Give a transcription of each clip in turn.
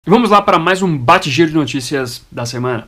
E vamos lá para mais um bate-giro de notícias da semana.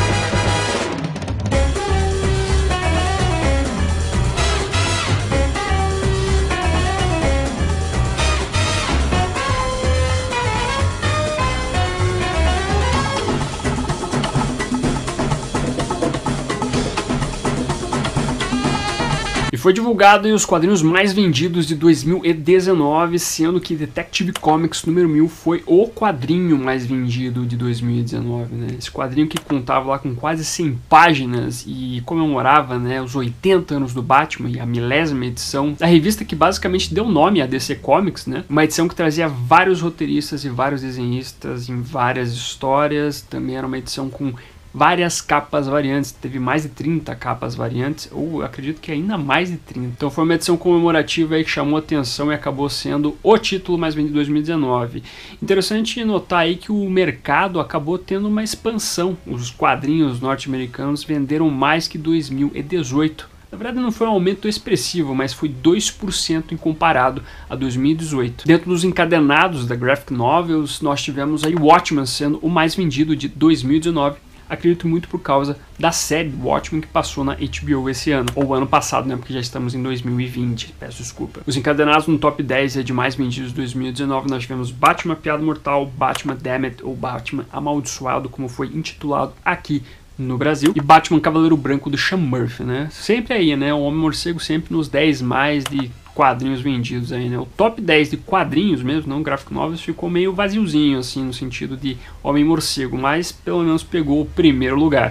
E foi divulgado os quadrinhos mais vendidos de 2019, sendo que Detective Comics número 1000 foi o quadrinho mais vendido de 2019, né? Esse quadrinho que contava lá com quase 100 páginas e comemorava, né, os 80 anos do Batman e a milésima edição da revista que basicamente deu nome à DC Comics, né? Uma edição que trazia vários roteiristas e vários desenhistas em várias histórias. Também era uma edição com várias capas variantes, teve mais de 30 capas variantes, ou acredito que ainda mais de 30. Então foi uma edição comemorativa aí que chamou atenção e acabou sendo o título mais vendido de 2019. Interessante notar aí que o mercado acabou tendo uma expansão. Os quadrinhos norte-americanos venderam mais que 2018. Na verdade não foi um aumento expressivo, mas foi 2% em comparado a 2018. Dentro dos encadenados da Graphic Novels, nós tivemos aí Watchmen sendo o mais vendido de 2019. Acredito muito por causa da série Watchmen que passou na HBO esse ano, ou ano passado, né, porque já estamos em 2020, peço desculpa. Os encadenados no top 10 de mais vendidos de 2019, nós tivemos Batman Piada Mortal, Batman Damned, ou Batman Amaldiçoado, como foi intitulado aqui no Brasil, e Batman Cavaleiro Branco do Sean Murphy, né? Sempre aí, né, o Homem-Morcego sempre nos 10 mais de quadrinhos vendidos aí, né? O top 10 de quadrinhos mesmo, não graphic novels, ficou meio vaziozinho, assim, no sentido de Homem-Morcego, mas pelo menos pegou o primeiro lugar.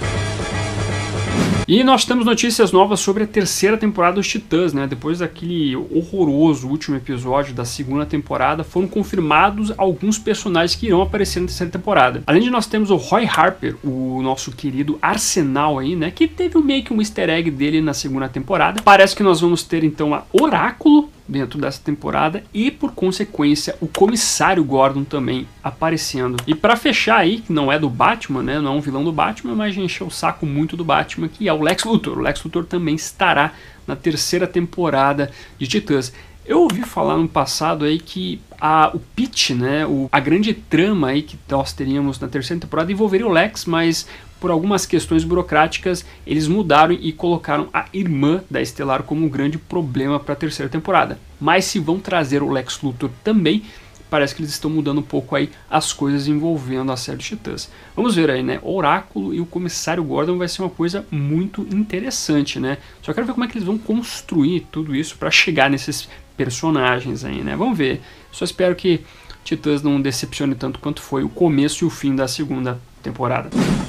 E nós temos notícias novas sobre a terceira temporada dos Titãs, né? Depois daquele horroroso último episódio da segunda temporada, foram confirmados alguns personagens que irão aparecer na terceira temporada. Além de nós temos o Roy Harper, o nosso querido Arsenal aí, né? Que teve meio que um easter egg dele na segunda temporada. Parece que nós vamos ter então a Oráculo dentro dessa temporada e, por consequência, o Comissário Gordon também aparecendo. E para fechar aí, que não é do Batman, né, não é um vilão do Batman, mas encheu o saco muito do Batman, que é o Lex Luthor. O Lex Luthor também estará na terceira temporada de Titãs. Eu ouvi falar no passado aí que o pitch, né, a grande trama aí que nós teríamos na terceira temporada envolveria o Lex, mas por algumas questões burocráticas eles mudaram e colocaram a irmã da Estelar como um grande problema para a terceira temporada. Mas se vão trazer o Lex Luthor também, parece que eles estão mudando um pouco aí as coisas envolvendo a série de Titãs. Vamos ver aí, né? O Oráculo e o Comissário Gordon vai ser uma coisa muito interessante, né? Só quero ver como é que eles vão construir tudo isso para chegar nesses personagens aí, né? Vamos ver. Só espero que Titãs não decepcione tanto quanto foi o começo e o fim da segunda temporada.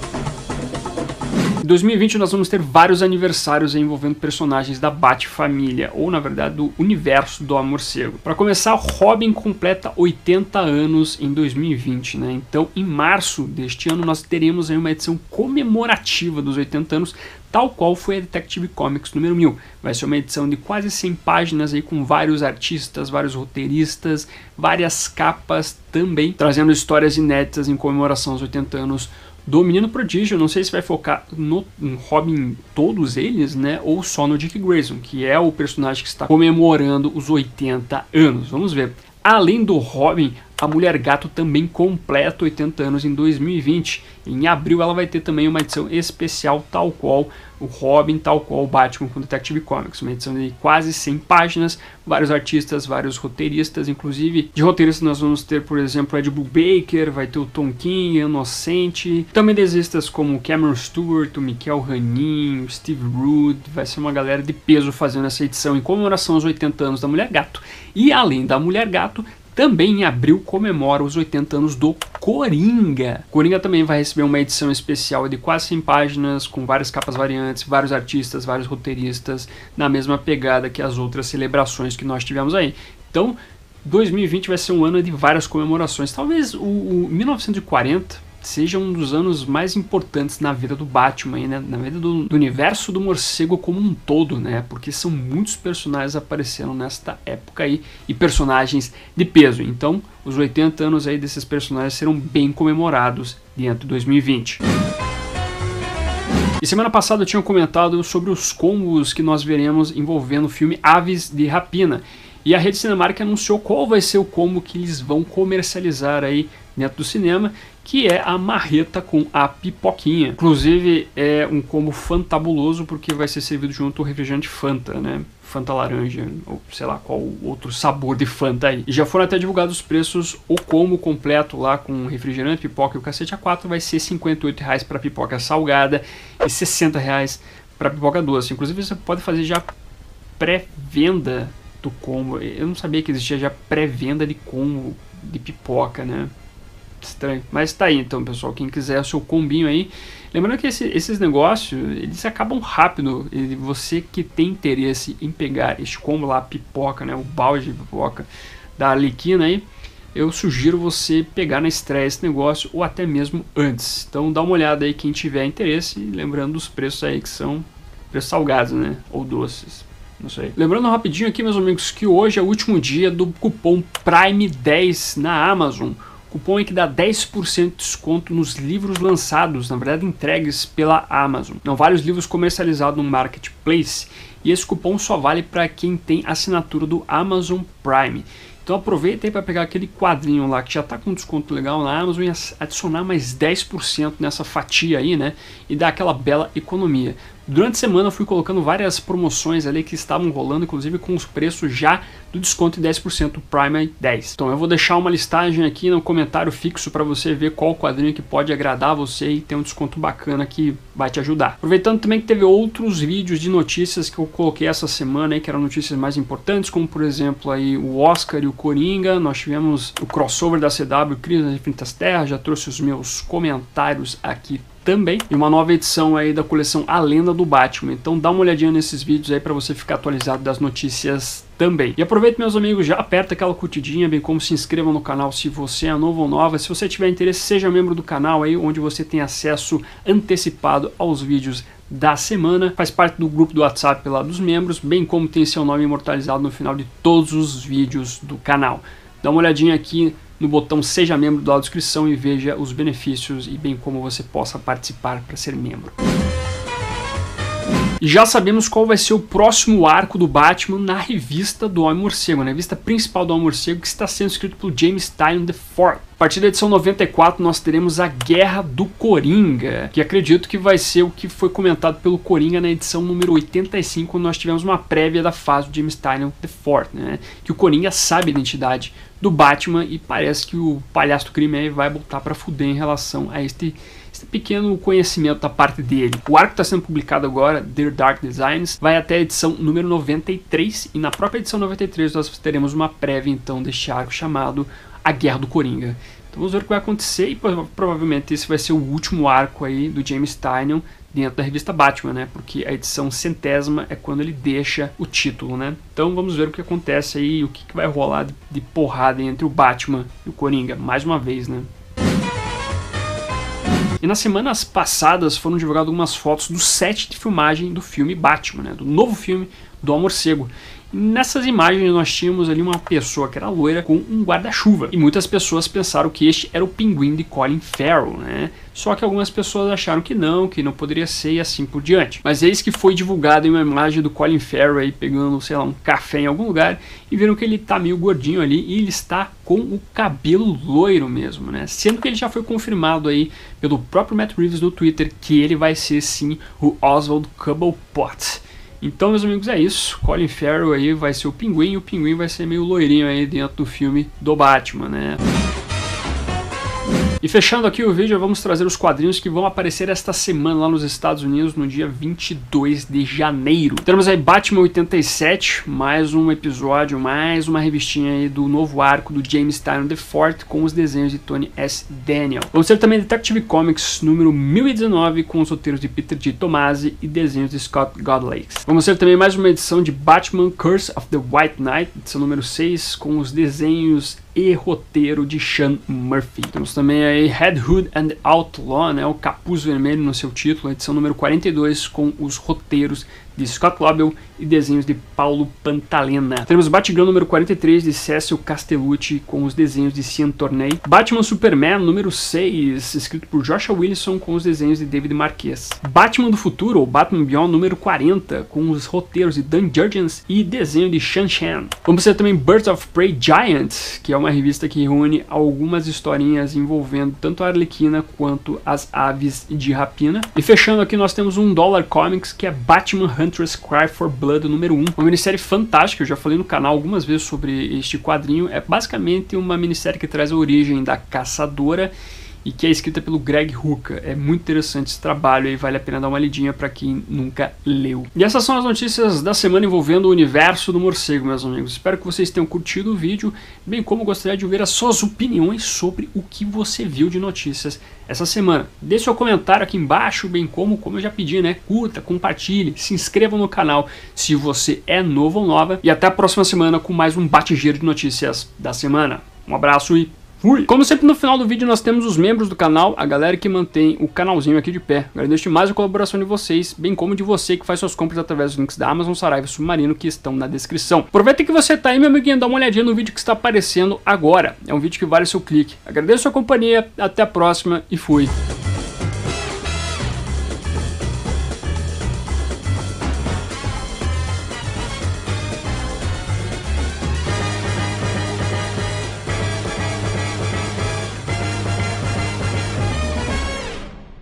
Em 2020 nós vamos ter vários aniversários envolvendo personagens da Bat-família, ou na verdade do universo do Homem-Morcego. Para começar, Robin completa 80 anos em 2020, né? Então em março deste ano nós teremos aí uma edição comemorativa dos 80 anos, tal qual foi a Detective Comics número 1000. Vai ser uma edição de quase 100 páginas aí com vários artistas, vários roteiristas, várias capas também, trazendo histórias inéditas em comemoração aos 80 anos do Menino Prodígio. Não sei se vai focar no Robin todos eles, né, ou só no Dick Grayson, que é o personagem que está comemorando os 80 anos. Vamos ver. Além do Robin, a Mulher Gato também completa 80 anos em 2020. Em abril ela vai ter também uma edição especial, tal qual o Robin, tal qual o Batman com Detective Comics. Uma edição de quase 100 páginas, vários artistas, vários roteiristas. Inclusive, de roteiristas nós vamos ter, por exemplo, Ed Brubaker, vai ter o Tom King, Inocente. Também desenhistas como Cameron Stewart, o Mikel Hanin, o Steve Rude. Vai ser uma galera de peso fazendo essa edição em comemoração aos 80 anos da Mulher Gato. E além da Mulher Gato, também em abril comemora os 80 anos do Coringa. Coringa também vai receber uma edição especial de quase 100 páginas, com várias capas variantes, vários artistas, vários roteiristas, na mesma pegada que as outras celebrações que nós tivemos aí. Então, 2020 vai ser um ano de várias comemorações. Talvez o 1940 seja um dos anos mais importantes na vida do Batman, né? Na vida do universo do morcego como um todo, né? Porque são muitos personagens aparecendo nesta época aí, e personagens de peso. Então, os 80 anos aí desses personagens serão bem comemorados dentro de 2020. E semana passada eu tinha comentado sobre os combos que nós veremos envolvendo o filme Aves de Rapina. E a Rede Cinemark anunciou qual vai ser o combo que eles vão comercializar aí dentro do cinema, que é a marreta com a pipoquinha. Inclusive é um combo fantabuloso porque vai ser servido junto ao refrigerante Fanta, né? Fanta laranja, ou sei lá qual outro sabor de Fanta aí. E já foram até divulgados os preços, o combo completo lá com refrigerante, pipoca e o cacete A4 vai ser R$ 58,00 para pipoca salgada e R$ 60,00 para pipoca doce. Inclusive você pode fazer já pré-venda do combo. Eu não sabia que existia já pré-venda de combo de pipoca, né? Estranho. Mas tá aí então, pessoal, quem quiser o seu combinho aí. Lembrando que esses negócios, eles acabam rápido. E você que tem interesse em pegar este combo lá, pipoca, né, o balde de pipoca da Arlequina aí, eu sugiro você pegar na estreia esse negócio ou até mesmo antes. Então dá uma olhada aí quem tiver interesse, lembrando dos preços aí que são preços salgados, né, ou doces. Não sei. Lembrando rapidinho aqui, meus amigos, que hoje é o último dia do cupom Prime 10 na Amazon. Cupom que dá 10% de desconto nos livros lançados, na verdade entregues pela Amazon. Não vale os livros comercializados no Marketplace, e esse cupom só vale para quem tem assinatura do Amazon Prime. Então aproveita aí para pegar aquele quadrinho lá que já está com desconto legal na Amazon e adicionar mais 10% nessa fatia aí, né? E dar aquela bela economia. Durante a semana eu fui colocando várias promoções ali que estavam rolando, inclusive com os preços já do desconto de 10% do Prime 10. Então eu vou deixar uma listagem aqui no comentário fixo para você ver qual quadrinho que pode agradar você e ter um desconto bacana que vai te ajudar. Aproveitando também que teve outros vídeos de notícias que eu coloquei essa semana aí, que eram notícias mais importantes, como por exemplo aí o Oscar e o Coringa. Nós tivemos o crossover da CW, Crise nas Infinitas Terras, já trouxe os meus comentários aqui também, e uma nova edição aí da coleção A Lenda do Batman. Então dá uma olhadinha nesses vídeos aí para você ficar atualizado das notícias também. E aproveita, meus amigos, já aperta aquela curtidinha, bem como se inscreva no canal se você é novo ou nova. Se você tiver interesse, seja membro do canal aí, onde você tem acesso antecipado aos vídeos da semana, faz parte do grupo do WhatsApp lá dos membros, bem como tem seu nome imortalizado no final de todos os vídeos do canal. Dá uma olhadinha aqui no botão Seja Membro da descrição e veja os benefícios e bem como você possa participar para ser membro. E já sabemos qual vai ser o próximo arco do Batman na revista do Homem-Morcego, na revista principal do Homem-Morcego, que está sendo escrito por James Tynion IV. A partir da edição 94 nós teremos a Guerra do Coringa, que acredito que vai ser o que foi comentado pelo Coringa na edição número 85, quando nós tivemos uma prévia da fase do James Tynion IV, né? Que o Coringa sabe a identidade do Batman e parece que o palhaço do crime aí vai botar pra fuder em relação a este pequeno conhecimento da parte dele. O arco está sendo publicado agora, The Dark Designs, vai até a edição número 93, e na própria edição 93 nós teremos uma prévia então deste arco chamado A Guerra do Coringa. Então vamos ver o que vai acontecer, e provavelmente esse vai ser o último arco aí do James Tynion dentro da revista Batman, né? Porque a edição 100ª é quando ele deixa o título, né? Então vamos ver o que acontece aí, o que vai rolar de porrada entre o Batman e o Coringa, mais uma vez, né? E nas semanas passadas foram divulgadas algumas fotos do set de filmagem do filme Batman, né? Do novo filme do Homem-Morcego. Nessas imagens nós tínhamos ali uma pessoa que era loira com um guarda-chuva. E muitas pessoas pensaram que este era o Pinguim de Colin Farrell, né? Só que algumas pessoas acharam que não poderia ser e assim por diante. Mas eis que foi divulgada uma imagem do Colin Farrell aí pegando, sei lá, um café em algum lugar e viram que ele tá meio gordinho ali e ele está com o cabelo loiro mesmo, né? Sendo que ele já foi confirmado aí pelo próprio Matt Reeves no Twitter que ele vai ser sim o Oswald Cobblepot. Então, meus amigos, é isso. Colin Farrell aí vai ser o Pinguim, e o Pinguim vai ser meio loirinho aí dentro do filme do Batman, né? E fechando aqui o vídeo, vamos trazer os quadrinhos que vão aparecer esta semana lá nos Estados Unidos, no dia 22 de janeiro. Temos aí Batman 87, mais um episódio, mais uma revistinha aí do novo arco do James Tynion IV, com os desenhos de Tony S. Daniel. Vamos ter também Detective Comics número 1019, com os roteiros de Peter G. Tomasi e desenhos de Scott Godlakes. Vamos ter também mais uma edição de Batman Curse of the White Knight, edição número 6, com os desenhos e roteiro de Sean Murphy. Temos também aí Red Hood and the Outlaw, né, o Capuz Vermelho no seu título, edição número 42, com os roteiros de Scott Lobel e desenhos de Paulo Pantalena. Temos Batgirl número 43 de Cecil Castellucci com os desenhos de Cian Tornei. Batman Superman número 6, escrito por Joshua Williamson com os desenhos de David Marquez. Batman do Futuro, ou Batman Beyond número 40, com os roteiros de Dan Jurgens e desenho de Shan Shan. Vamos ter também Birds of Prey Giant, que é uma revista que reúne algumas historinhas envolvendo tanto a Arlequina quanto as aves de rapina. E fechando aqui nós temos um $1 Comics, que é Batman Huntress Cry for Blood número 1. Uma minissérie fantástica, eu já falei no canal algumas vezes sobre este quadrinho. É basicamente uma minissérie que traz a origem da Caçadora e que é escrita pelo Greg Rucka. É muito interessante esse trabalho e vale a pena dar uma lidinha para quem nunca leu. E essas são as notícias da semana envolvendo o universo do morcego, meus amigos. Espero que vocês tenham curtido o vídeo, bem como gostaria de ouvir as suas opiniões sobre o que você viu de notícias essa semana. Deixe seu comentário aqui embaixo, bem como eu já pedi, né? Curta, compartilhe, se inscreva no canal se você é novo ou nova. E até a próxima semana com mais um bate-giro de notícias da semana. Um abraço e fui! Como sempre, no final do vídeo nós temos os membros do canal, a galera que mantém o canalzinho aqui de pé. Agradeço demais a colaboração de vocês, bem como de você que faz suas compras através dos links da Amazon, Saraiva e Submarino que estão na descrição. Aproveita que você tá aí, meu amiguinho, dá uma olhadinha no vídeo que está aparecendo agora. É um vídeo que vale o seu clique. Agradeço a sua companhia, até a próxima e fui!